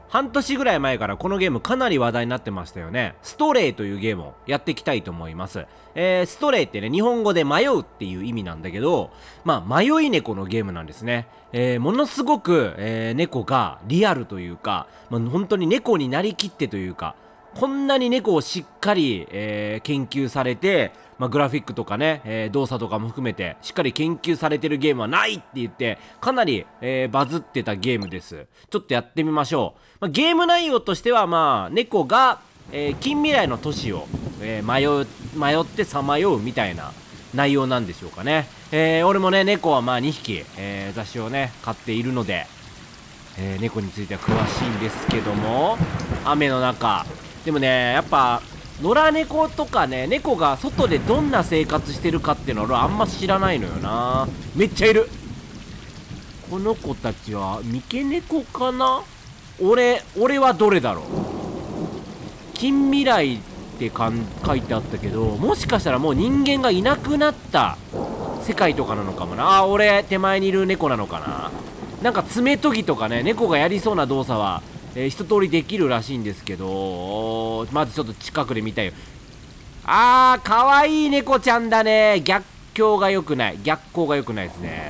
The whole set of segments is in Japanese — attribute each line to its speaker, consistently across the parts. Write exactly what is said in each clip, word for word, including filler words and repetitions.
Speaker 1: 半年ぐらい前からこのゲームかなり話題になってましたよね。ストレイというゲームをやっていきたいと思います。えー、ストレイってね、日本語で迷うっていう意味なんだけど、まあ、迷い猫のゲームなんですね。えー、ものすごく、えー、猫がリアルというか、まあ、本当に猫になりきってというか、こんなに猫をしっかり、えー、研究されて、まあ、グラフィックとかね、えー、動作とかも含めてしっかり研究されてるゲームはないって言ってかなり、えー、バズってたゲームです。ちょっとやってみましょう。まあ、ゲーム内容としてはまあ猫が、えー、近未来の都市を、えー、迷迷ってさまようみたいな内容なんでしょうかね。えー、俺もね猫はまあにひき、えー、雑種をね飼っているので、えー、猫については詳しいんですけども、雨の中でもねやっぱ野良猫とかね、猫が外でどんな生活してるかっていうのは俺はあんま知らないのよな。めっちゃいる。この子たちは三毛猫かな。俺俺はどれだろう。近未来ってかん書いてあったけど、もしかしたらもう人間がいなくなった世界とかなのかもな。あ、俺手前にいる猫なのかな。なんか爪研ぎとかね、猫がやりそうな動作はえー、一通りできるらしいんですけど、まずちょっと近くで見たいよ。あー、かわいい猫ちゃんだね。逆境が良くない。逆光が良くないですね。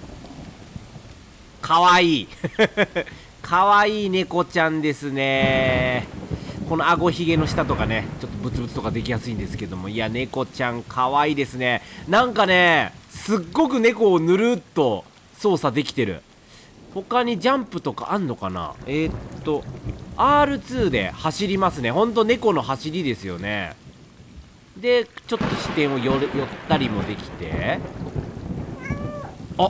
Speaker 1: かわいい。かわいい猫ちゃんですね。この顎ひげの下とかね、ちょっとブツブツとかできやすいんですけども、いや、猫ちゃんかわいいですね。なんかね、すっごく猫をぬるっと操作できてる。他にジャンプとかあんのかな。えー、っと アールツー で走りますね。ほんと猫の走りですよね。でちょっと視点を寄る寄ったりもできて、あ、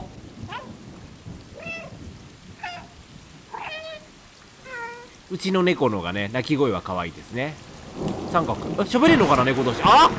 Speaker 1: うちの猫のがね鳴き声は可愛いですね。三角、あ、喋れんのかな猫同士。あ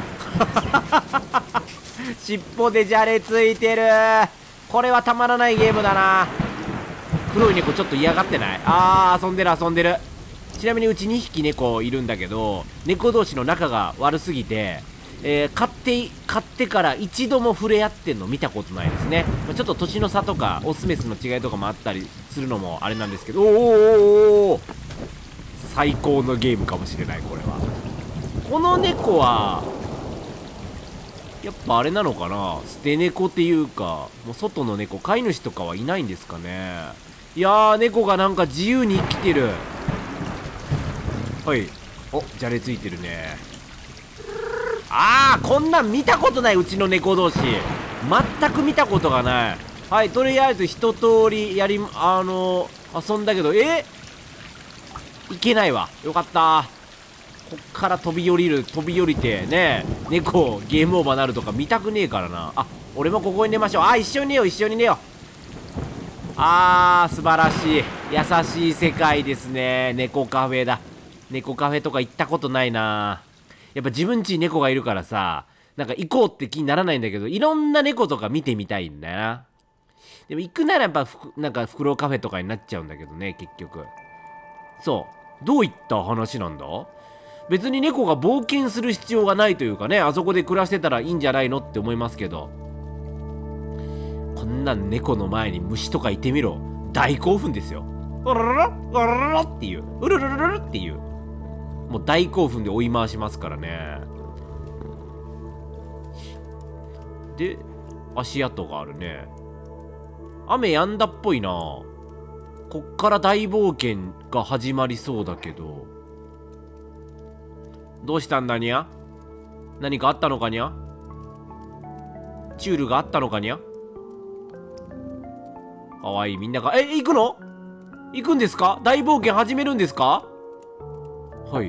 Speaker 1: 尻尾でじゃれついてる。これはたまらないゲームだな。黒い猫ちょっと嫌がってない？あー、遊んでる遊んでる。ちなみにうちにひき猫いるんだけど、猫同士の仲が悪すぎて、えー、飼って飼ってから一度も触れ合ってんの見たことないですね。まあ、ちょっと年の差とかオスメスの違いとかもあったりするのもあれなんですけど、おーおーおーおー、最高のゲームかもしれないこれは。この猫はやっぱあれなのかな、捨て猫っていうか、もう外の猫、飼い主とかはいないんですかね。いやー、猫がなんか自由に生きてる。はい、お、じゃれついてるね。あー、こんなん見たことない。うちの猫同士全く見たことがない。はい、とりあえず一通りやり、あのー、遊んだけど、えいけないわ。よかった。こっから飛び降りる、飛び降りてね、猫ゲームオーバーなるとか見たくねえからな。あ、俺もここに寝ましょう。あ、一緒に寝よう、一緒に寝よう。あー、素晴らしい。優しい世界ですね。猫カフェだ。猫カフェとか行ったことないな。やっぱ自分家に猫がいるからさ、なんか行こうって気にならないんだけど、いろんな猫とか見てみたいんだよな。でも行くならやっぱふなんかフクロウカフェとかになっちゃうんだけどね、結局。そう、どういった話なんだ。別に猫が冒険する必要がないというかね、あそこで暮らしてたらいいんじゃないのって思いますけど、こんなん猫の前に虫とかいてみろ、大興奮ですよ。うるるるうるるるっていう、うるるるるるっていう、もう大興奮で追い回しますからね。で、足跡があるね。雨止んだっぽいな。こっから大冒険が始まりそうだけど、どうしたんだにゃ。何かあったのかにゃ。チュールがあったのかにゃ。かわいい。みんなが、え、行くの？行くんですか？大冒険始めるんですか？はい。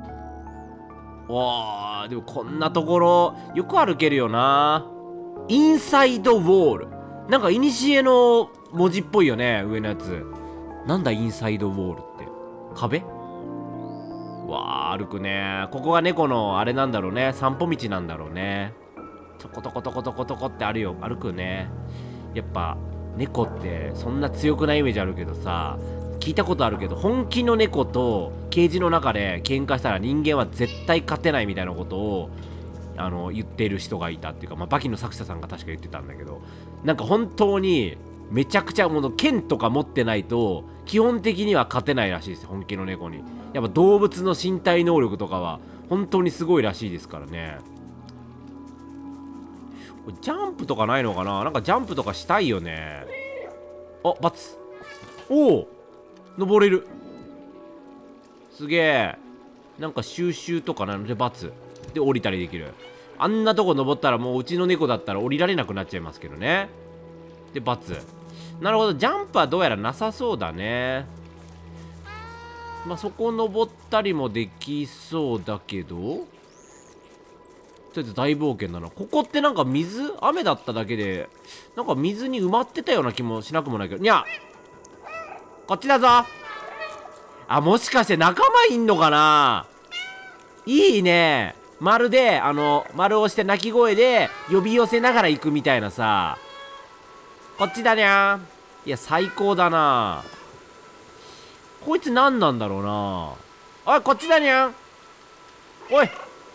Speaker 1: わあ、でもこんなところよく歩けるよな。インサイドウォール、なんか古の文字っぽいよね、上のやつ。なんだインサイドウォールって。壁？わあ、歩くね。ここが猫のあれなんだろうね、散歩道なんだろうね。ちょこトコトコトコトコってあるよ、歩くね。やっぱ猫ってそんな強くないイメージあるけどさ、聞いたことあるけど、本気の猫とケージの中で喧嘩したら人間は絶対勝てないみたいなことをあの言ってる人がいたっていうか、まあ、バキの作者さんが確か言ってたんだけど、なんか本当にめちゃくちゃもう剣とか持ってないと基本的には勝てないらしいですよ、本気の猫に。やっぱ動物の身体能力とかは本当にすごいらしいですからね。ジャンプとかないのかな。なんかジャンプとかしたいよね。あ、バツ。おお、登れる。すげえ。なんか収集とかなのでバツで降りたりできる。あんなとこ登ったらもううちの猫だったら降りられなくなっちゃいますけどね。でバツ。なるほど、ジャンプはどうやらなさそうだね。まあそこ登ったりもできそうだけど、とりあえず大冒険だな。ここってなんか水雨だっただけでなんか水に埋まってたような気もしなくもないけど。にゃ、こっちだぞ。あ、もしかして仲間いんのかな。いいね。まるであの丸をして鳴き声で呼び寄せながら行くみたいなさ。こっちだにゃー。いや最高だな。こいつ何なんだろうな。おいこっちだにゃん。おい、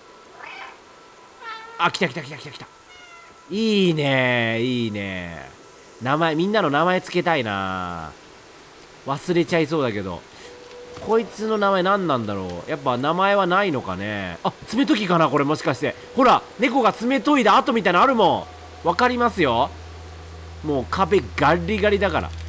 Speaker 1: あ、来た来た来た来た来た。いいねいいね。名前、みんなの名前つけたいな。忘れちゃいそうだけど。こいつの名前何なんだろう。やっぱ名前はないのかね。あ、爪研ぎかなこれ、もしかして。ほら猫が爪研いだ跡みたいなのあるもん。わかりますよ。もう壁ガリガリだから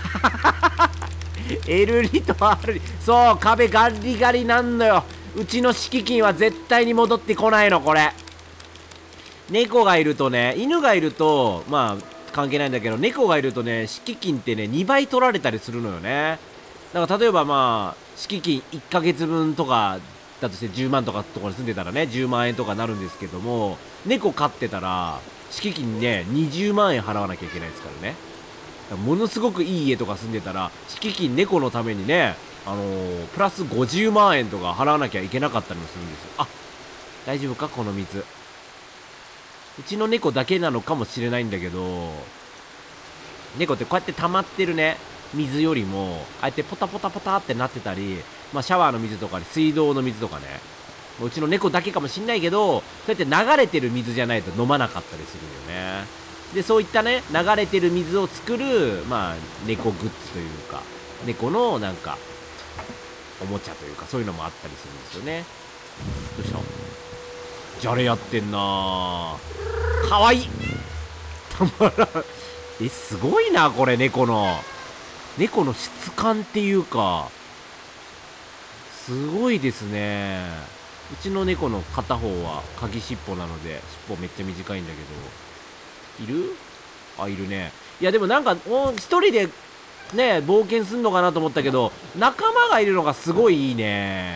Speaker 1: エルリと R リ、そう、壁ガリガリなんのよ。うちの敷金は絶対に戻ってこないのこれ。猫がいるとね、犬がいるとまあ関係ないんだけど、猫がいるとね、敷金ってねにばい取られたりするのよね。だから例えばまあ敷金いっかげつぶんとかだとしてじゅうまんとかとこに住んでたらねじゅうまんえんとかなるんですけども、猫飼ってたら敷金ねにじゅうまんえん払わなきゃいけないですからね。だからものすごくいい家とか住んでたら敷金猫のためにね、あのー、プラスごじゅうまんえんとか払わなきゃいけなかったりもするんですよ。あ、大丈夫かこの水。うちの猫だけなのかもしれないんだけど、猫ってこうやって溜まってるね水よりもああやってポタポタポタってなってたり、まあシャワーの水とか水道の水とかね、うちの猫だけかもしんないけど、そうやって流れてる水じゃないと飲まなかったりするよね。でそういったね流れてる水を作るまあ猫グッズというか、猫のなんかおもちゃというかそういうのもあったりするんですよね。どうした？じゃれやってんなー。かわいい。たまらん。え、すごいなこれ。猫の猫の質感っていうかすごいですね。うちの猫の片方は鍵尻尾なので尻尾めっちゃ短いんだけど、いる？あ、いるね。いやでもなんか一人でね冒険すんのかなと思ったけど、仲間がいるのがすごいいいね。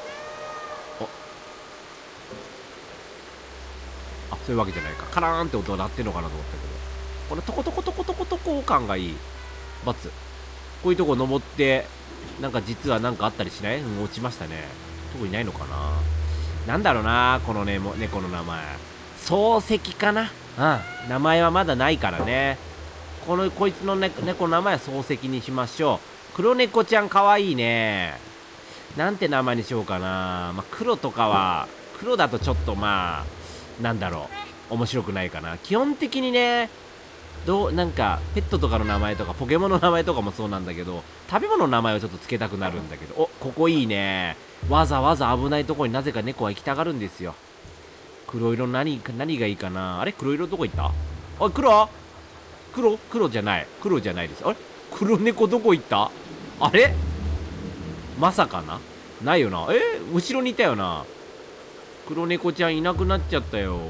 Speaker 1: あ、そういうわけじゃないか。カラーンって音が鳴ってんのかなと思ったけど、これトコトコトコトコトコ感がいい。バツ。こういうとこ登ってなんか実はなんかあったりしない？うん、落ちましたね。特にないのかな。なんだろうなこのねも猫の名前。漱石かな。うん、名前はまだないからね。このこいつの、ね、猫の名前は漱石にしましょう。黒猫ちゃんかわいいね。なんて名前にしようかな。まあ、黒とかは黒だとちょっとまあなんだろう面白くないかな。基本的にね、どうなんかペットとかの名前とかポケモンの名前とかもそうなんだけど、食べ物の名前をちょっとつけたくなるんだけど、お、ここいいね。わざわざ危ないとこになぜか猫は行きたがるんですよ。黒色何何がいいかな。あれ黒色どこ行った？あ、黒黒黒じゃない黒じゃないです。あれ黒猫どこ行った？あれまさかな。ないよな。えー、後ろにいたよな。黒猫ちゃんいなくなっちゃったよ。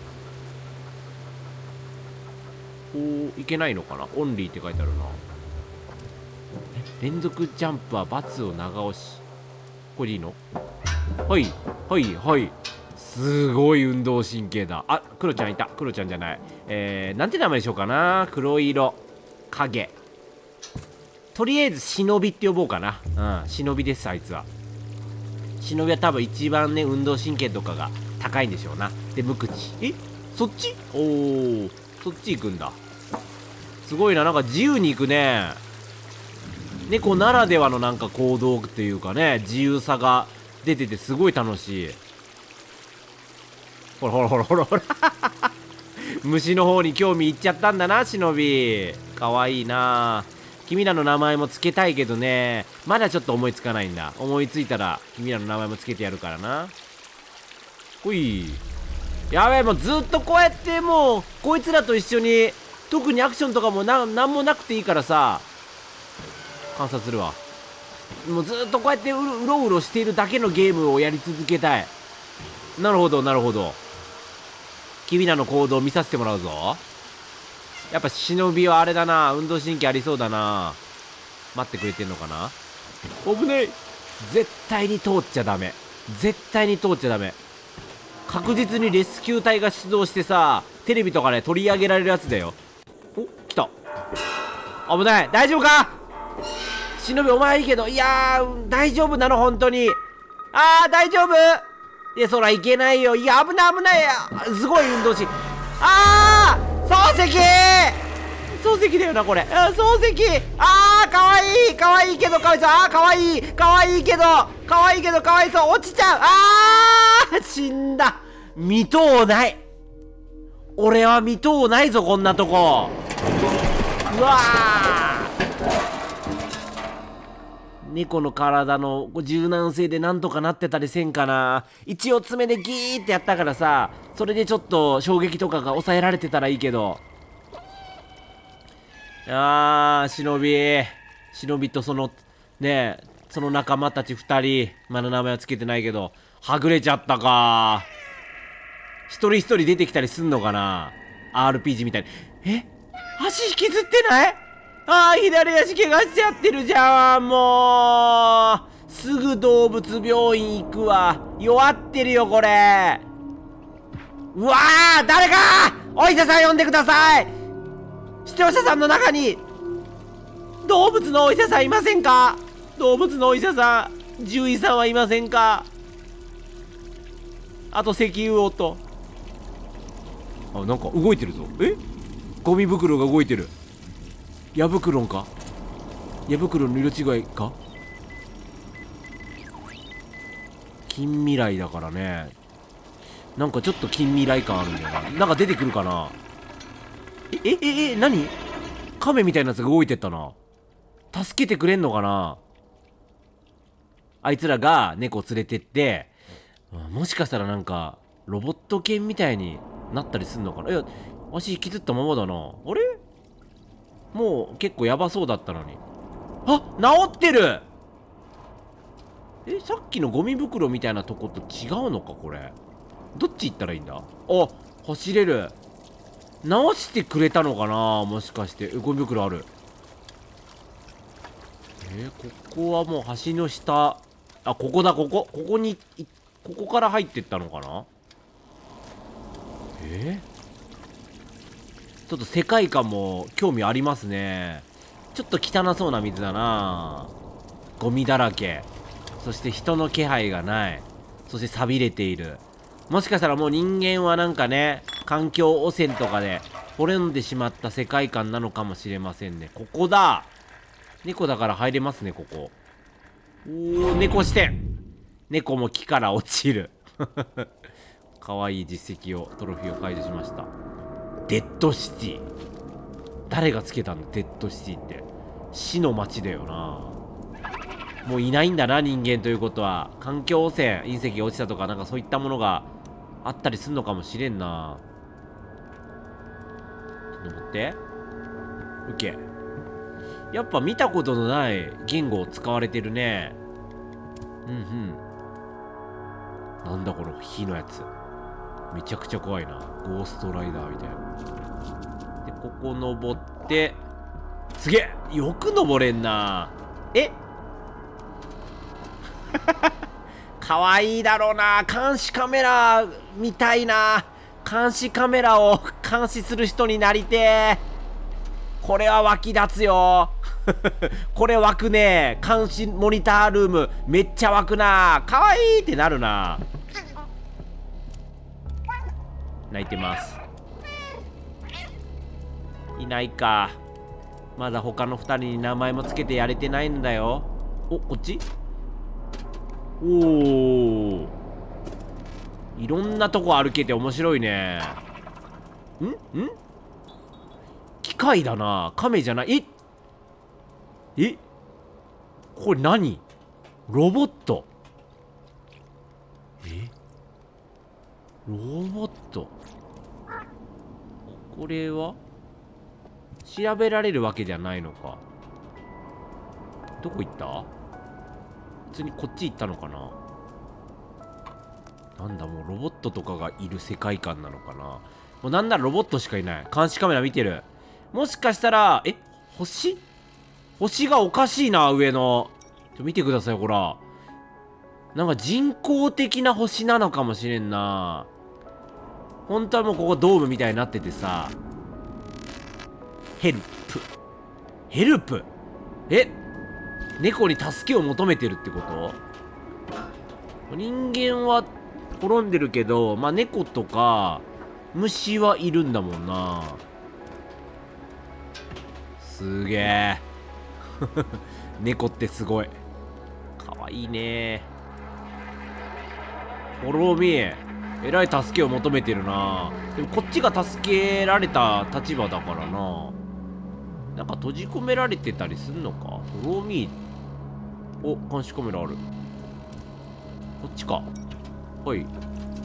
Speaker 1: こういけないのかな。オンリーって書いてあるな。連続ジャンプは×を長押し。これでいいの？はいはいはい。すごい運動神経だ。あ、クロちゃんいた。クロちゃんじゃない。えー、なんて名前にしようかな。黒色影。とりあえず忍びって呼ぼうかな。うん、忍びです。あいつは忍びは多分一番ね運動神経とかが高いんでしょうな。で無口。え、そっち？おー、そっち行くんだ。すごいな。なんか自由に行くね。猫ならではのなんか行動っていうかね、自由さが出ててすごい楽しい。ほらほらほらほらほら虫の方に興味いっちゃったんだな忍び。 かわいいな。君らの名前も付けたいけどね、まだちょっと思いつかないんだ。思いついたら君らの名前も付けてやるからな。ほい。やべえ、もうずっとこうやってもうこいつらと一緒に、特にアクションとかもななんもなくていいからさ、観察するわ。もうずっとこうやってうろうろうろしているだけのゲームをやり続けたい。なるほどなるほど。君らの行動を見させてもらうぞ。やっぱ忍びはあれだな、運動神経ありそうだな。待ってくれてんのかな。危ねえ。絶対に通っちゃダメ。絶対に通っちゃダメ。確実にレスキュー隊が出動してさ、テレビとかで取り上げられるやつだよ。お、来た。危ない。大丈夫か忍び、お前いいけど。いやー、大丈夫なの本当に。あー、大丈夫。いや、そらいけないよ。いや、危ない危ない。すごい運動神。あー漱石漱石だよなこれ。漱石。あーかわいいかわいいけどかわいそう。あーかわいいかわいいけどかわいいけどかわいそう。落ちちゃう。あー死んだ。見とうない。俺は見とうないぞこんなとこ。うわー、猫の体の柔軟性でなんとかなってたりせんかな。一応爪でギーってやったからさ、それでちょっと衝撃とかが抑えられてたらいいけど。あー、忍び忍びとそのねえその仲間たちふたり、まだ名前はつけてないけどはぐれちゃったか。一人一人出てきたりすんのかな、 アールピージー みたいに。え、足引きずってない？あー、左足怪我しちゃってるじゃん。もうすぐ動物病院行くわ。弱ってるよこれ。うわー、誰かお医者さん呼んでください。視聴者さんの中に動物のお医者さんいませんか？動物のお医者さん、獣医さんはいませんか？あと石油王と。あ、なんか動いてるぞ。え、ゴミ袋が動いてる。ヤブクロンか？ヤブクロンの色違いか？近未来だからね。なんかちょっと近未来感あるんだよな。なんか出てくるかな。ええええ、何？亀みたいなやつが動いてったな。助けてくれんのかな。あいつらが猫を連れてって、もしかしたらなんかロボット犬みたいになったりすんのかな。いや、足引きずったままだな。あれ、もう結構やばそうだったのに。あ、治ってる。え、さっきのゴミ袋みたいなとこと違うのかこれ。どっち行ったらいいんだ。あ、走れる。直してくれたのかな、もしかして。え、ゴミ袋ある。えー、ここはもう橋の下。あ、ここだ、ここここにここから入ってったのかな。えー、ちょっと世界観も興味ありますね。ちょっと汚そうな水だな。ゴミだらけ。そして人の気配がない。そして錆びれている。もしかしたらもう人間はなんかね、環境汚染とかで滅んでしまった世界観なのかもしれませんね。ここだ。猫だから入れますね、ここ。おー、猫視点。猫も木から落ちる。かわいい実績を、トロフィーを解除しました。デッドシティ。誰がつけたんだ、デッドシティって。死の街だよな。もういないんだな、人間ということは。環境汚染、隕石が落ちたとか、なんかそういったものがあったりすんのかもしれんな。登って。オッケー。やっぱ見たことのない言語を使われてるね。うんうん。なんだこの火のやつ。めちゃくちゃ怖いな。ゴーストライダーみたいな。で、ここ登って。すげえ、よく登れんな。えかわいいだろうな。監視カメラみたいな。監視カメラを監視する人になりてー。これは湧き立つよ。これ湧くね。監視モニタールームめっちゃ湧くな。かわいいってなるな。泣いてます。いないか。まだ他のふたりに名前もつけてやれてないんだよ。お、こっち。おー、いろんなとこ歩けて面白いね。んん機械だな。亀じゃない。ええこれ何？ロボット。えロボット。これは調べられるわけじゃないのか。どこ行った？普通にこっち行ったのかな。なんだ、もうロボットとかがいる世界観なのかな。もうなんならロボットしかいない。監視カメラ見てる。もしかしたら、え星星がおかしいな、上の。ちょ見てください、ほら。なんか人工的な星なのかもしれんな。本当はもうここドームみたいになっててさ。ヘルプ。ヘルプえ猫に助けを求めてるってこと？人間は滅んでるけど、まあ猫とか虫はいるんだもんな。すげえ。猫ってすごい。かわいいね。フォローミー。えらい助けを求めてるな。でもこっちが助けられた立場だからな。なんか閉じ込められてたりすんのか。フォローミー。お、監視カメラある。こっちか。はい。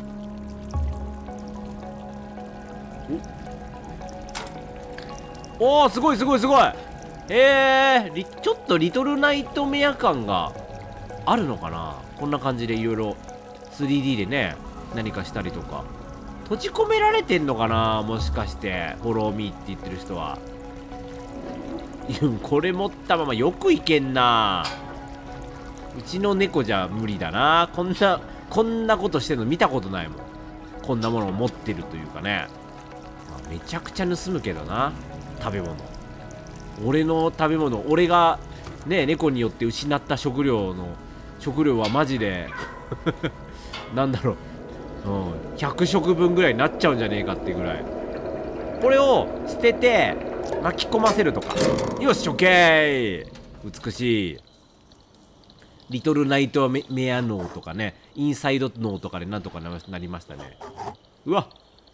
Speaker 1: おおー、すごいすごいすごい。えー、ちょっとリトルナイトメア感があるのかな。こんな感じでいろいろ スリーディー でね、何かしたりとか。閉じ込められてんのかな、もしかして。フォローミーって言ってる人は。いや、これ持ったままよくいけんな。うちの猫じゃ無理だな。こんなこんなことしてるの見たことないもん。こんなものを持ってるというかね。まあ、めちゃくちゃ盗むけどな、食べ物。俺の食べ物、俺がね猫によって失った食料の食料はマジでなんだろう、うん、ひゃく食分ぐらいになっちゃうんじゃねえかってぐらい。これを捨てて巻き込ませるとか。よし、オッケー。美しい。リトルナイトメメア脳とかね、インサイド脳とかでなんとかなりましたね。うわっ、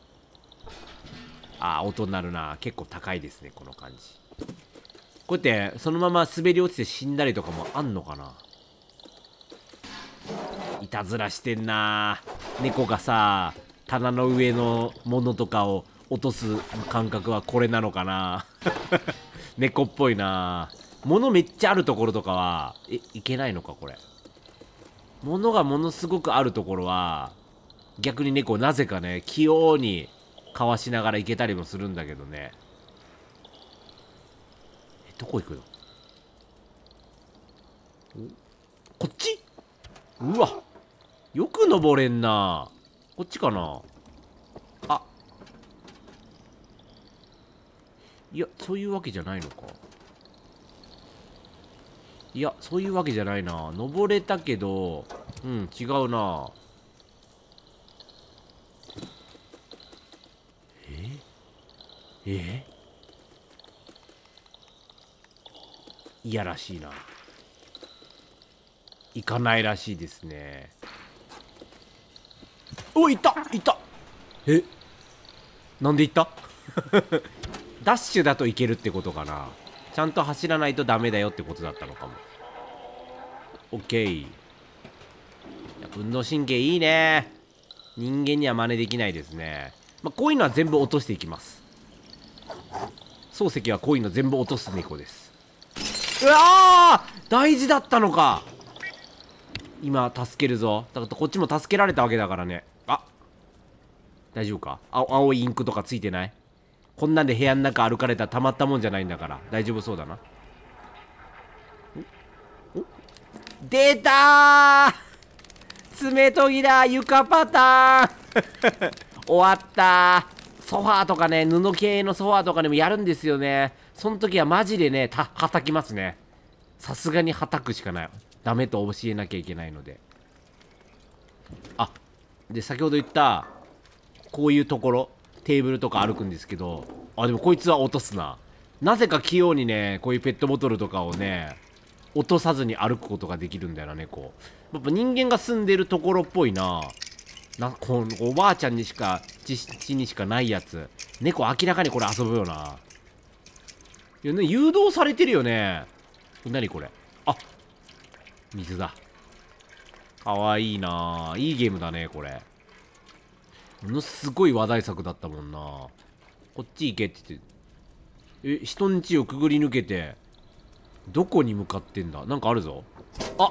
Speaker 1: あー、音鳴るな。結構高いですね、この感じ。こうやってそのまま滑り落ちて死んだりとかもあんのかな。いたずらしてんな。猫がさ、棚の上のものとかを落とす感覚はこれなのかな。猫っぽいな。物めっちゃあるところとかはえいけないのか、これ。物がものすごくあるところは逆に猫なぜかね、器用にかわしながら行けたりもするんだけどね。え、どこ行くの？こっち？うわ、よく登れんな。こっちかな。あ、いや、そういうわけじゃないのか。いや、そういうわけじゃないな。登れたけど、うん、違うな。ええいやらしいな。行かないらしいですね。お、行った行った。え、なんで行ったダッシュだといけるってことかな。ちゃんと走らないとダメだよってことだったのかも。オッケー。運動神経いいね。人間には真似できないですね。まあ、こういうのは全部落としていきます。漱石はこういうの全部落とす猫です。うわー、大事だったのか。今助けるぞ。だからこっちも助けられたわけだからね。あ、大丈夫か。青、青いインクとかついてない？こんなんで部屋の中歩かれたらたまったもんじゃないんだから大丈夫そうだな。おお出たー、爪研ぎだ。床パターン終わったー。ソファーとかね、布系のソファーとかでもやるんですよね。その時はマジでね、たはたきますね。さすがにはたくしかない。ダメと教えなきゃいけないので。あ、で先ほど言ったこういうところ、テーブルとか歩くんですけど、あ、でもこいつは落とすな。なぜか器用にね、こういうペットボトルとかをね、落とさずに歩くことができるんだよな、猫。やっぱ人間が住んでるところっぽいな。な、このおばあちゃんにしか、父にしかないやつ。猫明らかにこれ遊ぶよな。 いやね、誘導されてるよね。何これ。あ、水だ。かわいいな。いいゲームだねこれ。ものすごい話題作だったもんな。こっち行けって言って、え、人ん家をくぐり抜けてどこに向かってんだ。なんかあるぞ。あ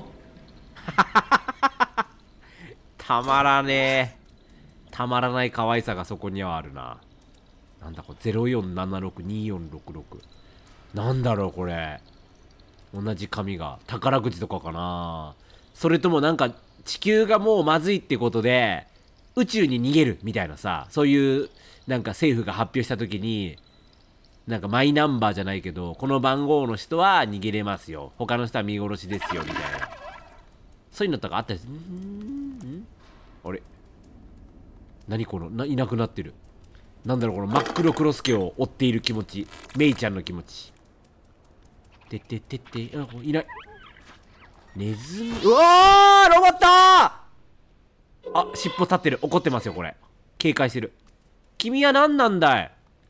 Speaker 1: たまらねえ。たまらない可愛さがそこにはあるな。なんだこれ。ゼロよんななろくによんろくろく。なんだろうこれ。同じ紙が宝くじとかかな。それともなんか地球がもうまずいってことで宇宙に逃げるみたいなさ、そういうなんか政府が発表した時に、なんかマイナンバーじゃないけど、この番号の人は逃げれますよ、他の人は見殺しですよみたいな、そういうのとかあったりする。んんあれ、何このな、いなくなってる。なんだろうこの真っ黒クロスケを追っている気持ち、メイちゃんの気持ち。てってってって、あ、いない。ネズミ、うわー、ロボットー。あ、尻尾立ってる。怒ってますよこれ。警戒してる。君は何なんだい。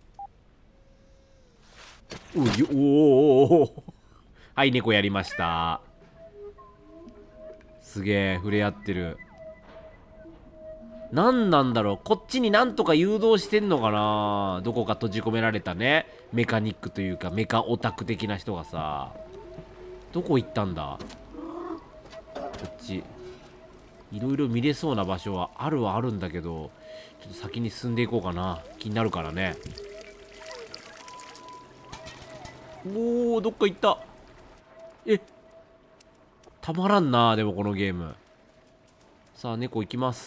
Speaker 1: おい、おお、はい、猫やりました。すげえ触れ合ってる。何なんだろう、こっちになんとか誘導してんのかな。どこか閉じ込められたねメカニックというかメカオタク的な人がさ、どこ行ったんだ。こっちいろいろ見れそうな場所はあるはあるんだけど、ちょっと先に進んでいこうかな。気になるからね。おー、どっか行った。え、たまらんな。でもこのゲーム。さあ猫行きます。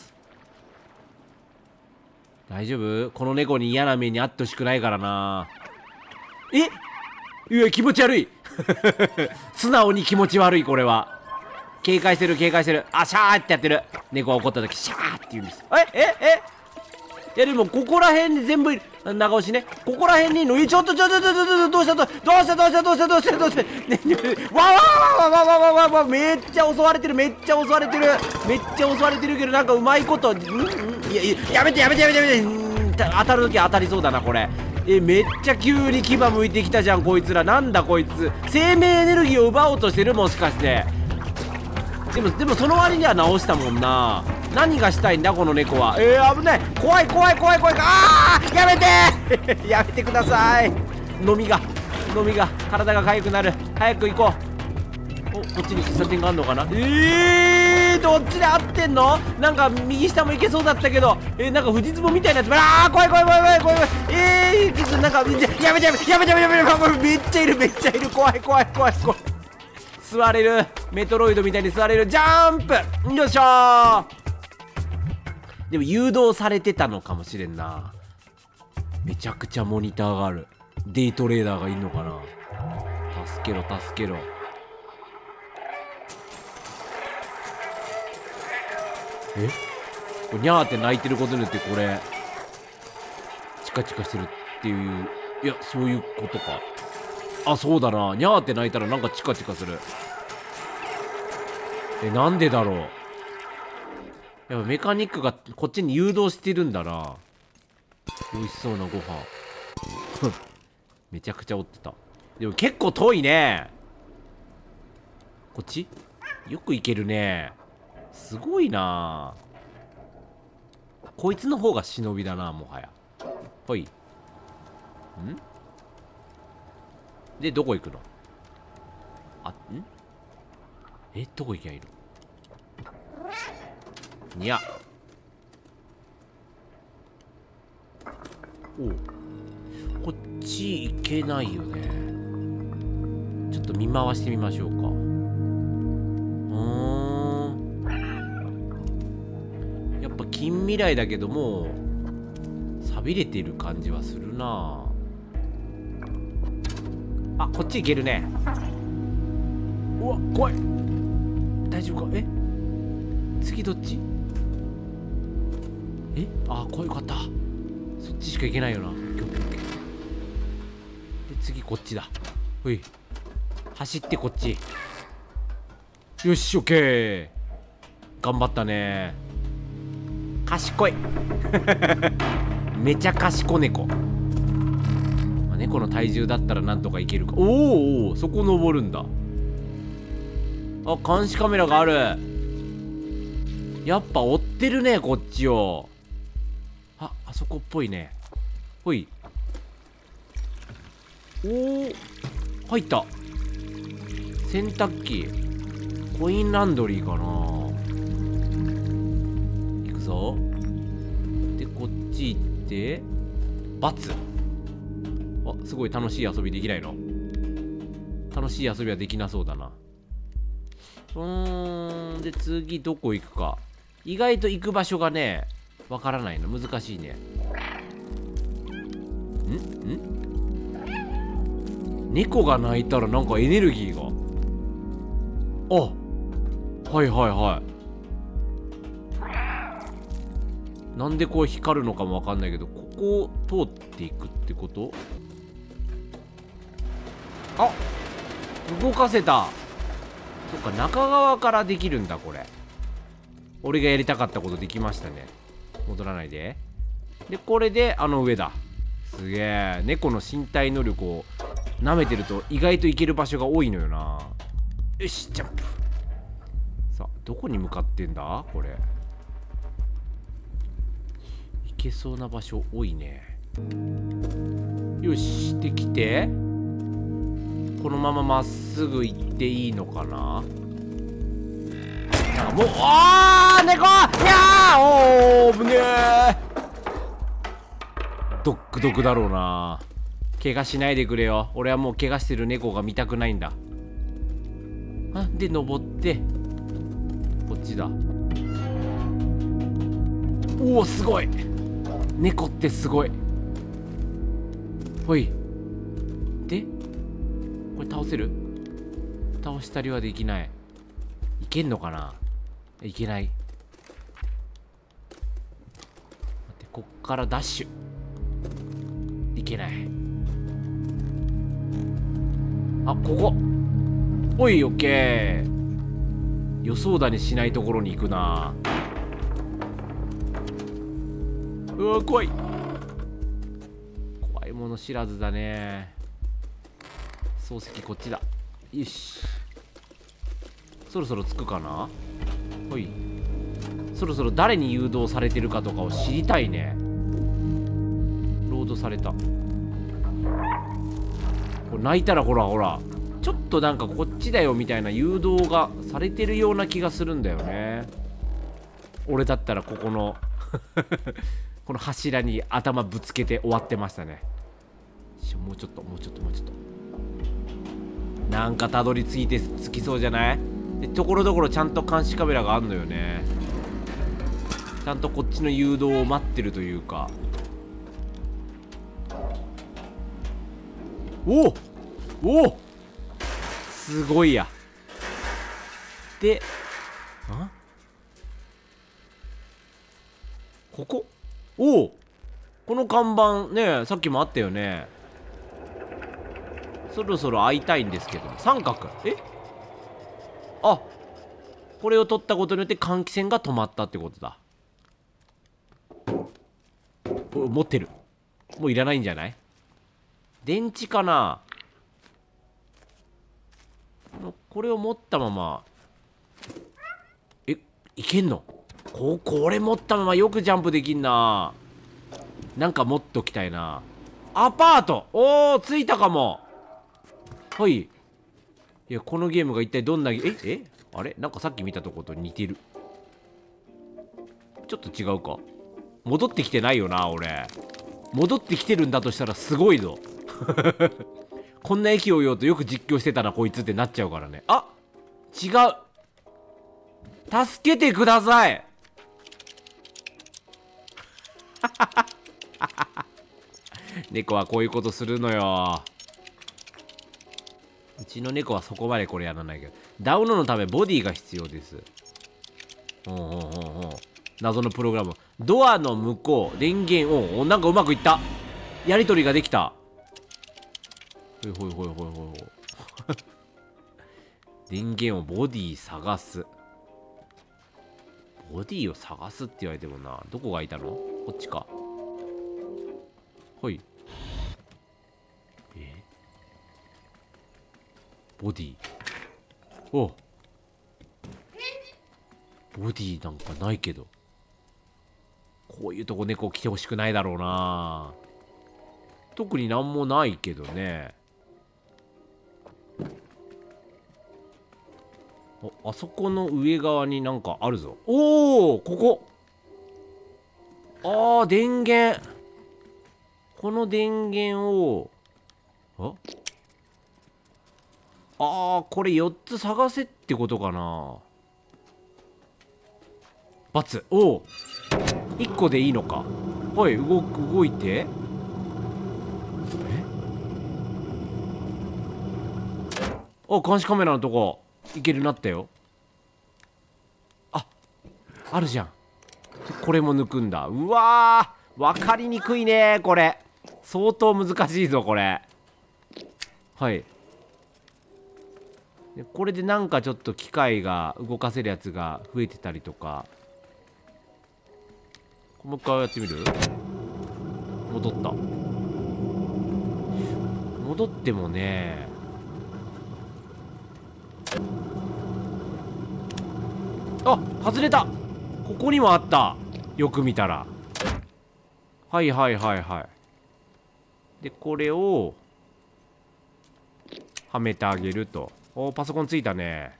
Speaker 1: 大丈夫？この猫に嫌な目にあってほしくないからな。え、いや気持ち悪い素直に気持ち悪い。これは警戒してる、警戒してる。あ、シャーってやってる。猫が怒った時シャーって言うんです。えええいやでもここら辺に全部いる。長押しね。ここら辺にいるの。え、ちょっとちょっとちょっとちょっと、どうしたどうしたどうしたどうしたどうしたどうしたどうしたね、ね、わわわわわわわわ、めっちゃ襲われてる、めっちゃ襲われてる、めっちゃ襲われてるけど、なんかうまいこと、んん、いやいや、やめてやめてやめてやめて、ん、当たるとき当たりそうだなこれ。え、めっちゃ急に牙向いてきたじゃんこいつら。なんだこいつ、生命エネルギーを奪おうとしてる、もしかして。でもでもその割には直したもんな。何がしたいんだこの猫は。えー、危ない、怖い怖い怖い怖い。あー、やめてやめてください。飲みが飲みが体が痒くなる。早く行こう。お、こっちに喫茶店があるのかな。えー、どっちで合ってんの。なんか右下も行けそうだったけど、えー、なんか富士壺みたいなやつ。あー、怖い怖い怖い怖い怖い怖い。えー、なんかやめてやめてやめてやめてやめてやめて、めっちゃいるめっちゃいる。怖い怖い怖い怖い。座れる、メトロイドみたいに座れる。ジャンプ、よいしょー。でも誘導されてたのかもしれんな。めちゃくちゃモニターがある。デイトレーダーがいんのかな。助けろ助けろ。え、これニャーって鳴いてることによってこれチカチカしてるっていう、いやそういうことか。あ、そうだな。ニャーって鳴いたらなんかチカチカする。え、なんでだろう。やっぱメカニックがこっちに誘導してるんだな。美味しそうなご飯めちゃくちゃ追ってた。でも結構遠いね。こっちよく行けるね。すごいな。こいつの方が忍びだな、もはや。ほい。んで、どこ行くの。あ、んえ、どこ行きゃいいの。にゃ。おう、こっち行けないよね。ちょっと見回してみましょうか。うーん、やっぱ近未来だけども寂れてる感じはするな。あ、こっち行けるね。うわ、怖い。大丈夫か。え、次どっち。え、あ、怖い、よかった。そっちしか行けないよな。で次こっちだ。ほい、走ってこっち。よし、オッケー。頑張ったね。賢いめちゃ賢猫。 まあ、猫の体重だったらなんとかいけるか。おーおー、そこ登るんだ。あ、監視カメラがある。やっぱ追ってるね、こっちを。あ、あそこっぽいね。ほい。おー、入った。洗濯機。コインランドリーかな。行くぞ。で、こっち行って、バツ。あ、すごい楽しい遊びできないの？楽しい遊びはできなそうだな。うーん、で、次どこ行くか。意外と行く場所がね、わからないの。難しいね。んん猫が鳴いたらなんかエネルギーが。あ、はいはいはい。なんでこう光るのかもわかんないけど、ここを通っていくってこと？あ、動かせた。そっか、中側からできるんだこれ。俺がやりたかったことできましたね。戻らないで。で、これであの上だ。すげえ。猫の身体能力を舐めてると意外といける場所が多いのよな。よし、ジャンプ。さあ、どこに向かってんだこれ。いけそうな場所多いね。よし、できて、このまままっすぐ行っていいのかな。なんかもう、あー、猫、いやー、おー、ぶねー。ドックドクだろうな。怪我しないでくれよ。俺はもう怪我してる猫が見たくないんだ。あ、で登ってこっちだ。おお、すごい。猫ってすごい。ほい。でこれ倒せる？倒したりはできない。いけんのかな？いけない。待って、こっからダッシュ。いけない。あ、ここ。おい、オッケー。予想だにしないところに行くな。うわ、怖い。怖いもの知らずだね。漱石こっちだ。よし。そろそろ着くかな。ほい。そろそろ誰に誘導されてるかとかを知りたいね。ロードされた。これ泣いたらほらほら、ちょっとなんかこっちだよみたいな誘導がされてるような気がするんだよね。俺だったらここのこの柱に頭ぶつけて終わってましたね。もうちょっともうちょっともうちょっと。なんかたどり着いて着きそうじゃない？で、ところどころちゃんと監視カメラがあんのよね。ちゃんとこっちの誘導を待ってるというか。おおおお、すごいや。で、あ、ここ、おお、この看板ね、さっきもあったよね。そろそろ会いたいんですけど。三角、え、あ、これを取ったことによって換気扇が止まったってことだ。持ってる。もういらないんじゃない？電池かな。これを持ったまま、え、いけんの？ここれ持ったままよくジャンプできんな。なんか持っときたいな。アパート、おー、着いたかも。はい。いや、このゲームが一体どんな、ええあれ、なんかさっき見たとこと似てる。ちょっと違うか。戻ってきてないよな、俺。戻ってきてるんだとしたらすごいぞ。こんな駅を言おうとよく実況してたなこいつってなっちゃうからね。あ、違う。助けてください。猫はこういうことするのよ。うちの猫はそこまでこれやらないけど。ダウンロードのためボディが必要です。ほうほうほうほう。謎のプログラム。ドアの向こう、電源オン。お、なんかうまくいった。やりとりができた。ほいほいほいほいほいほい。電源をボディ探す。ボディを探すって言われてもな。どこがいたの？こっちか。ほい。 ボディ。お、ボディなんかないけど、こういうとこ猫来てほしくないだろうな。特になんもないけどね。あ、あそこの上側になんかあるぞ。おお、ここ。あー、電源。この電源を、ああー、これよっつ探せってことかな。×。おお、いっこでいいのか。はい、動く、動いて。え、あ、監視カメラのとこいけるなったよ。あ、あるじゃん。これも抜くんだ。うわー、分かりにくいねこれ。相当難しいぞこれ。はい。でこれでなんかちょっと機械が動かせるやつが増えてたりとか。もう一回やってみる？戻った。戻ってもね、あ、外れた。ここにもあった。よく見たら。はいはいはいはい。でこれをはめてあげると。おー、パソコンついたね。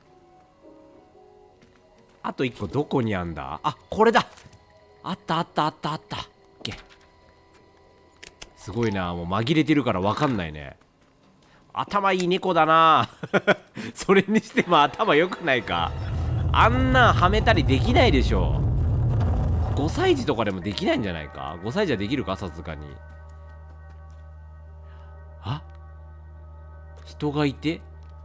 Speaker 1: あといっこどこにあんだ。あ、これだ。あったあったあったあった。すごいな。もう紛れてるから分かんないね。頭いい猫だな。それにしても頭良くないか。あんなはめたりできないでしょ。ごさい児とかでもできないんじゃないか。ごさい児はできるか、さすがに。あ、人がいて、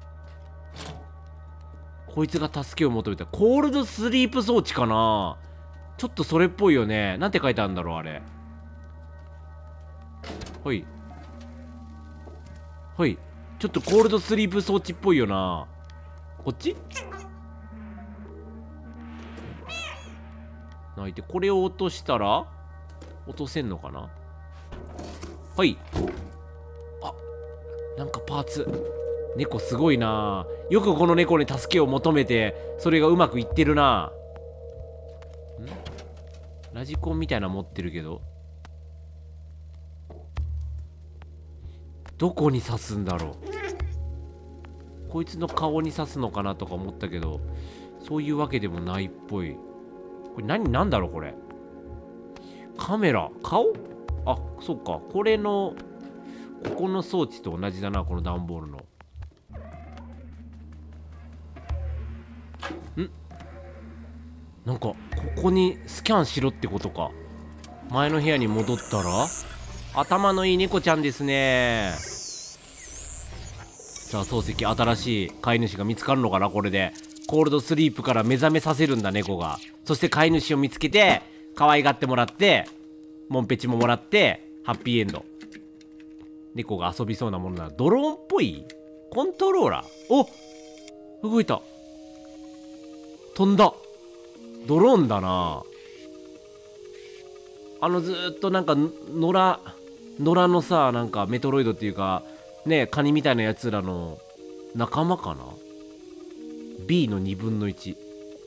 Speaker 1: こいつが助けを求めた。コールドスリープ装置かな。ちょっとそれっぽいよね。なんて書いてあるんだろうあれ。はい。はい。ちょっとコールドスリープ装置っぽいよな。こっち泣いて、これを落としたら落とせんのかな。はい。あ、なんかパーツ。猫すごいな。よくこの猫に助けを求めてそれがうまくいってるな。ん、ラジコンみたいなの持ってるけど、どこに刺すんだろう。こいつの顔に刺すのかなとか思ったけど、そういうわけでもないっぽい。これ何、なんだろうこれ。カメラ、顔。あ、そっか。これのここの装置と同じだな、この段ボールの。ん、なんかここにスキャンしろってことか。前の部屋に戻ったら、頭のいい猫ちゃんですね。さあ漱石、新しい飼い主が見つかるのかな。これでコールドスリープから目覚めさせるんだ猫が。そして飼い主を見つけて可愛がってもらって、モンペチももらってハッピーエンド。猫が遊びそうなものならドローンっぽいコントローラー。お、動いた。飛んだ。ドローンだな。あのずーっとなんか野良野良のさ、なんかメトロイドっていうかね、カニみたいなやつらの仲間かな。 B のにぶんのいち。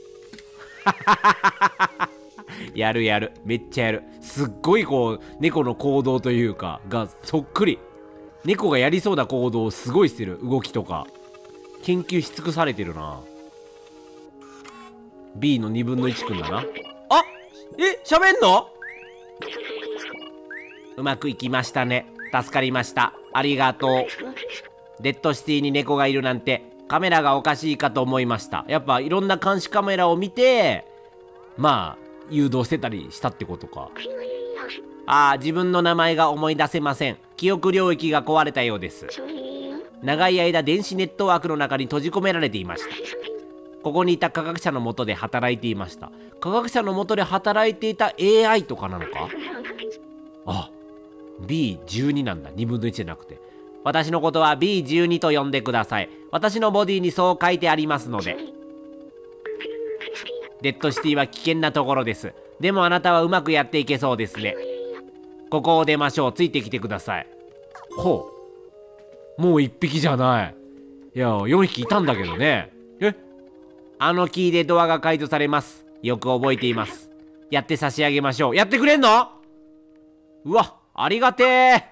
Speaker 1: やるやる、めっちゃやる。すっごいこう猫の行動というかがそっくり。猫がやりそうな行動をすごいしてる。動きとか研究し尽くされてるな。 B のにぶんのいちくんだな。あ、え、喋んの？うまくいきましたね。助かりました。ありがとう。デッドシティに猫がいるなんてカメラがおかしいかと思いました。やっぱいろんな監視カメラを見て、まあ誘導してたりしたってことか。ああ、自分の名前が思い出せません。記憶領域が壊れたようです。長い間電子ネットワークの中に閉じ込められていました。ここにいた科学者の下で働いていました。科学者の下で働いていた エーアイ とかなのか。あ、ビーじゅうに なんだ。にぶんのいちじゃなくて。私のことは ビーじゅうに と呼んでください。私のボディにそう書いてありますので。デッドシティは危険なところです。でもあなたはうまくやっていけそうですね。ここを出ましょう。ついてきてください。ほう、もう一匹じゃない。 いやよんひきいたんだけどね。え、あのキーでドアが解除されます。よく覚えています。やって差し上げましょう。やってくれんの？うわ、ありがてえ。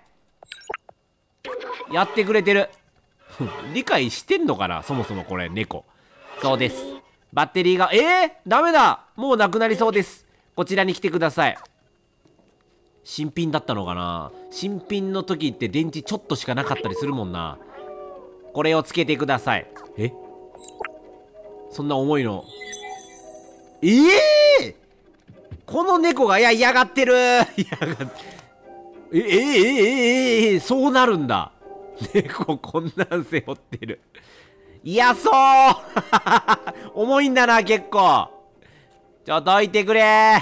Speaker 1: やってくれてる。理解してんのかな、そもそもこれ猫。そうです。バッテリーがえー、ダメだ、もうなくなりそうです。こちらに来てください。新品だったのかな。新品の時って電池ちょっとしかなかったりするもんな。これをつけてください。え、そんな重いの。ええー、この猫が、いや、嫌がってる。嫌がってええええええ、そうなるんだ。猫こんなん背負ってる。嫌そう。重いんだな、結構。ちょっとどいてくれ。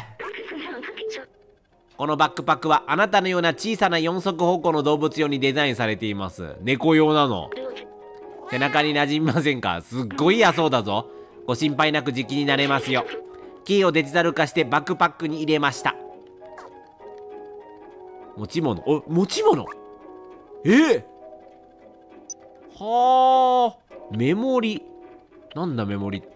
Speaker 1: このバックパックはあなたのような小さな四足歩行の動物用にデザインされています。猫用なの。背中に馴染みませんか？すっごい嫌そうだぞ。ご心配なく時期になれますよ。キーをデジタル化してバックパックに入れました。持ち物、お、持ち物、えー、はあ、メモリ。なんだメモリって。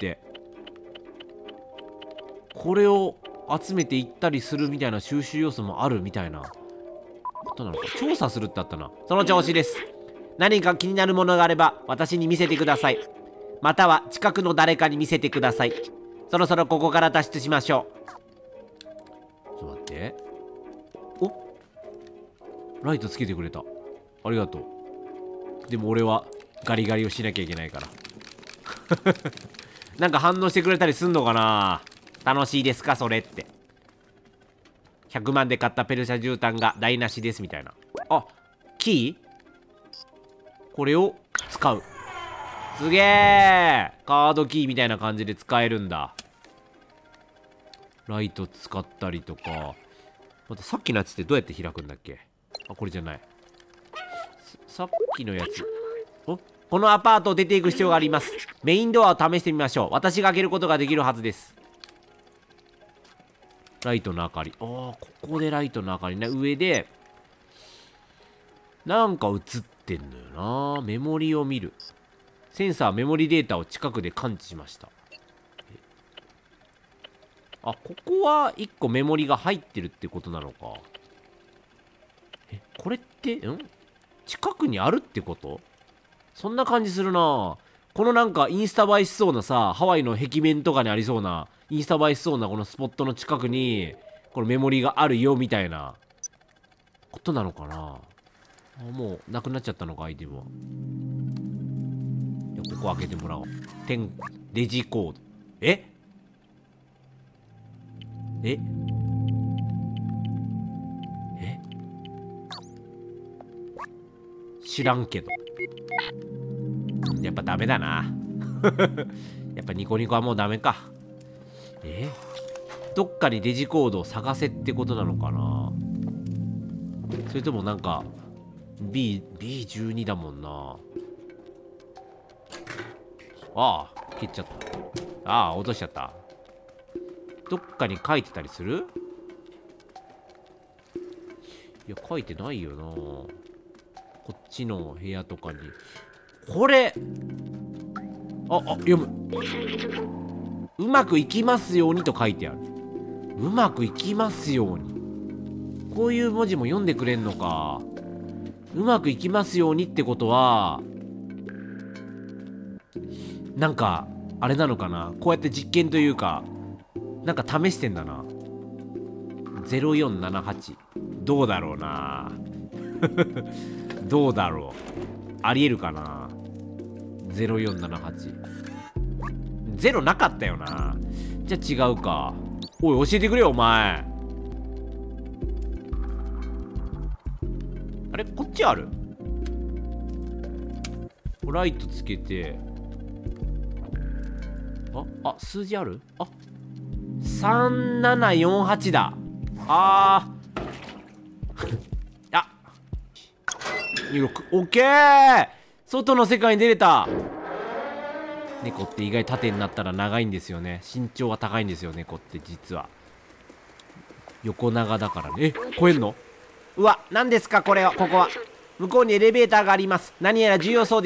Speaker 1: これを集めていったりするみたいな収集要素もあるみたいなことなのか。調査するってあったな。その調子です。何か気になるものがあれば私に見せてください。または近くの誰かに見せてください。そろそろここから脱出しましょう。ちょっと待って。お、ライトつけてくれた。ありがとう。でも俺はガリガリをしなきゃいけないからなんか反応してくれたりすんのかな。楽しいですかそれって。ひゃくまんで買ったペルシャ絨毯が台無しですみたいな。あ、キーこれを使う。すげえ、カードキーみたいな感じで使えるんだ。ライト使ったりとか。またさっきのやつってどうやって開くんだっけ。あ、これじゃない。さっきのやつ。お、このアパートを出ていく必要があります。メインドアを試してみましょう。私が開けることができるはずです。ライトの明かり。ああ、ここでライトの明かりね。上でなんか映ってんのよな。メモリを見る。センサーメモリデータを近くで感知しました。あ、ここはいっこメモリが入ってるってことなのか。え、これってん近くにあるってこと？そんな感じするな。このなんかインスタ映えしそうなさ、ハワイの壁面とかにありそうな、インスタ映えしそうなこのスポットの近くにこのメモリがあるよみたいなことなのかな。あ、もうなくなっちゃったのか、アイテムは。じゃあここ開けてもらおう。点レジコード。えええ知らんけど。やっぱダメだな。やっぱニコニコはもうダメか。えどっかにレジコードを探せってことなのかな。それともなんか B、ビーじゅうに だもんな。ああ、切っちゃった。ああ、落としちゃった。どっかに書いてたりする？いや、書いてないよな。こっちの部屋とかに。これあ、あ、読む。うまくいきますようにと書いてある。うまくいきますように。こういう文字も読んでくれんのか。うまくいきますようにってことは、なんかあれなのかな。こうやって実験というか、なんか試してんだな。ゼロよんななはち。どうだろうな。どうだろう。ありえるかな。ゼロよんななはち。ゼロなかったよな。じゃあ違うか。おい、教えてくれよお前。あれ、こっちある。ライトつけて。あ、あ、数字ある。あ、さんななよんはちだ。あーあ、にじゅうろく。オッケー。外の世界に出れた。猫って意外縦になったら長いんですよね。身長は高いんですよ、猫って実は。横長だからね。え、超えんの？うわ、何ですかこれは。ここは向こうにエレベーターがあります。何やら重要そうです。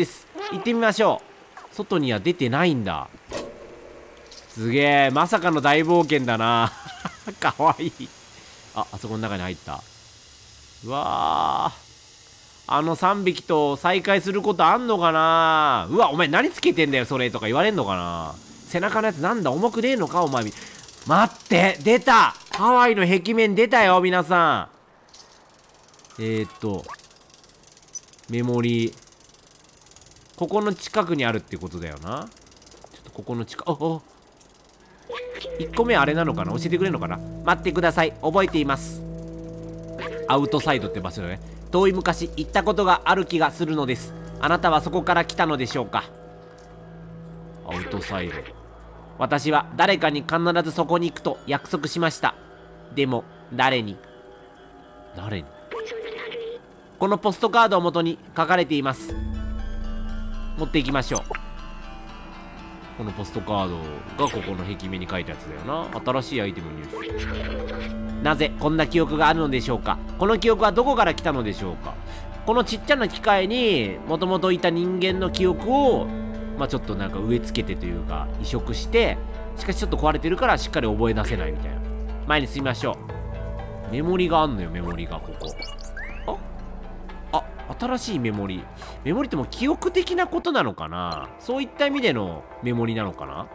Speaker 1: 行ってみましょう。外には出てないんだ。すげえ、まさかの大冒険だな。かわいい。あ、あそこの中に入った。うわー、あのさんびきと再会することあんのかな。うわ、お前何つけてんだよそれとか言われんのかな。背中のやつなんだ、重くねえのかお前。待って、出た、ハワイの壁面出たよ皆さん。えーっとメモリー、ここの近くにあるってことだよな。ちょっとここの近く、おお、いっこめあれなのかな、教えてくれるのかな。待ってください、覚えています。アウトサイドって場所だね。遠い昔行ったことがある気がするのです。あなたはそこから来たのでしょうか。アウトサイド、私は誰かに必ずそこに行くと約束しました。でも誰に誰にこのポストカードを元に書かれています。持っていきましょう。このポストカードがここの壁面に書いたやつだよな。新しいアイテム入手。なぜこんな記憶があるのでしょうか。この記憶はどこから来たのでしょうか。このちっちゃな機械にもともといた人間の記憶を、まあちょっとなんか植え付けてというか移植して、しかしちょっと壊れてるからしっかり覚え出せないみたいな。前に進みましょう。メモリがあんのよ、メモリがここ。ああ、新しいメモリ。メモリってもう記憶的なことなのかな。そういった意味でのメモリなのかな。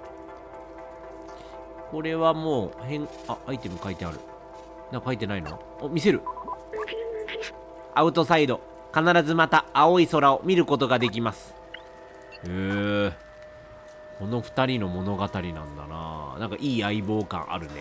Speaker 1: これはもう変、あ、アイテム書いてある。なんか書いてないの？お、見せる。アウトサイド、必ずまた青い空を見ることができます。へえ、このふたりの物語なんだな。なんかいい相棒感あるね。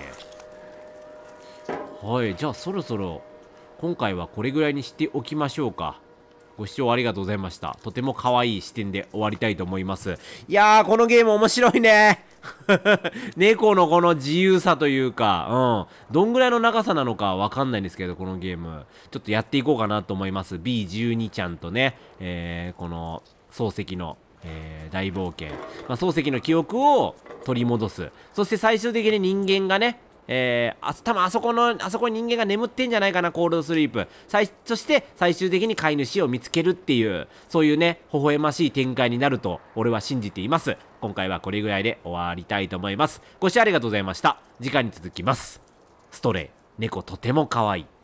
Speaker 1: はい、じゃあそろそろ今回はこれぐらいにしておきましょうか。ご視聴ありがとうございました。とても可愛い視点で終わりたいと思います。いやー、このゲーム面白いね。猫のこの自由さというか、うん。どんぐらいの長さなのかわかんないんですけど、このゲーム。ちょっとやっていこうかなと思います。ビーじゅうに ちゃんとね、えー、この漱石の、えー、大冒険。まあ、漱石の記憶を取り戻す。そして最終的に人間がね、えー、あ、多分あそこの、あそこに人間が眠ってんじゃないかな、コールドスリープ。最、そして最終的に飼い主を見つけるっていう、そういうね、微笑ましい展開になると、俺は信じています。今回はこれぐらいで終わりたいと思います。ご視聴ありがとうございました。次回に続きます。ストレイ、猫とても可愛い。